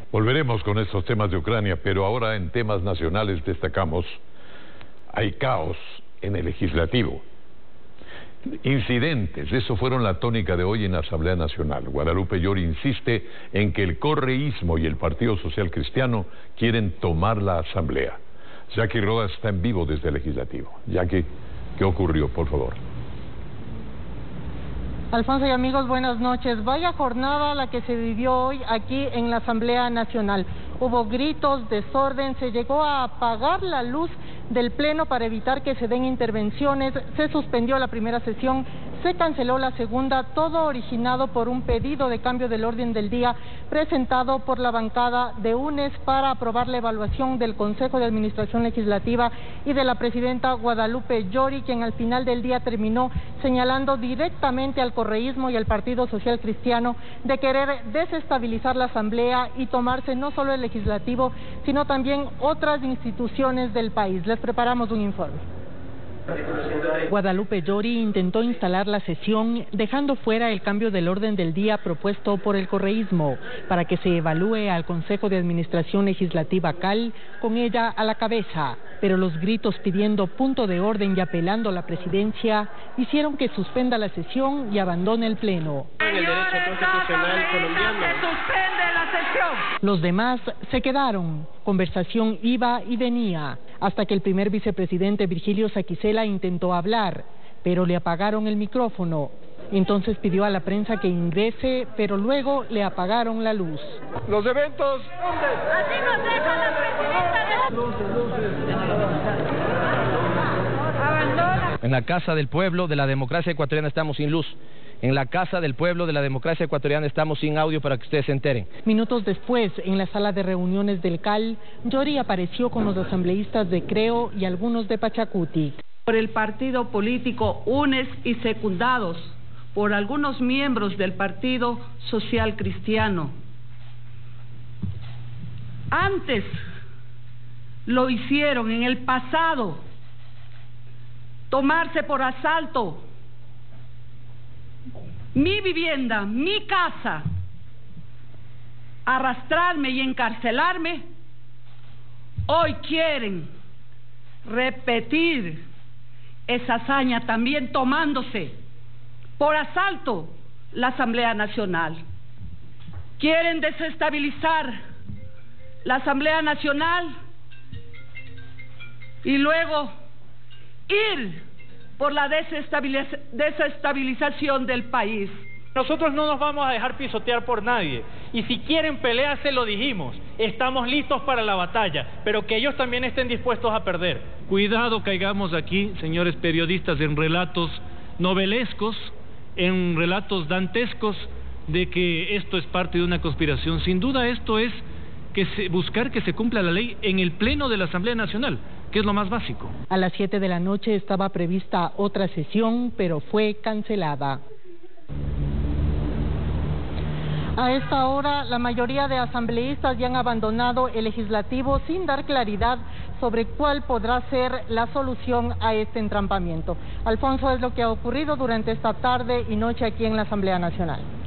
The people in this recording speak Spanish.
Volveremos con estos temas de Ucrania, pero ahora en temas nacionales destacamos: hay caos en el legislativo. Incidentes, eso fueron la tónica de hoy en la Asamblea Nacional. Guadalupe Llori insiste en que el correísmo y el Partido Social Cristiano quieren tomar la Asamblea. Jackie Rodas está en vivo desde el Legislativo. Jackie, ¿qué ocurrió, por favor? Alfonso y amigos, buenas noches. Vaya jornada la que se vivió hoy aquí en la Asamblea Nacional. Hubo gritos, desorden, se llegó a apagar la luz del Pleno para evitar que se den intervenciones, se suspendió la primera sesión, se canceló la segunda, todo originado por un pedido de cambio del orden del día presentado por la bancada de UNES para aprobar la evaluación del Consejo de Administración Legislativa y de la presidenta Guadalupe Llori, quien al final del día terminó señalando directamente al correísmo y al Partido Social Cristiano de querer desestabilizar la Asamblea y tomarse no solo el Legislativo, sino también otras instituciones del país. Les preparamos un informe. Guadalupe Llori intentó instalar la sesión dejando fuera el cambio del orden del día propuesto por el correísmo para que se evalúe al Consejo de Administración Legislativa CAL con ella a la cabeza, pero los gritos pidiendo punto de orden y apelando a la presidencia hicieron que suspenda la sesión y abandone el Pleno. En el derecho constitucional colombiano se suspende la sesión. Los demás se quedaron. Conversación iba y venía, hasta que el primer vicepresidente Virgilio Saquicela intentó hablar, pero le apagaron el micrófono. Entonces pidió a la prensa que ingrese, pero luego le apagaron la luz. Los eventos... Así nos deja la presidenta. Abandona. En la Casa del Pueblo de la Democracia Ecuatoriana estamos sin luz. En la Casa del Pueblo de la Democracia Ecuatoriana estamos sin audio para que ustedes se enteren. Minutos después, en la sala de reuniones del CAL, Llori apareció con los asambleístas de Creo y algunos de Pachacuti. Por el partido político UNES y secundados por algunos miembros del Partido Social Cristiano. Antes lo hicieron en el pasado, tomarse por asalto mi vivienda, mi casa, arrastrarme y encarcelarme. Hoy quieren repetir esa hazaña también tomándose por asalto la Asamblea Nacional. Quieren desestabilizar la Asamblea Nacional y luego ir por la desestabilización del país. Nosotros no nos vamos a dejar pisotear por nadie, y si quieren pelear, se lo dijimos, estamos listos para la batalla, pero que ellos también estén dispuestos a perder. Cuidado caigamos aquí, señores periodistas, en relatos novelescos, en relatos dantescos de que esto es parte de una conspiración. Sin duda esto es buscar que se cumpla la ley en el Pleno de la Asamblea Nacional, que es lo más básico. A las 7 de la noche estaba prevista otra sesión, pero fue cancelada. A esta hora, la mayoría de asambleístas ya han abandonado el Legislativo sin dar claridad sobre cuál podrá ser la solución a este entrampamiento. Alfonso, es lo que ha ocurrido durante esta tarde y noche aquí en la Asamblea Nacional.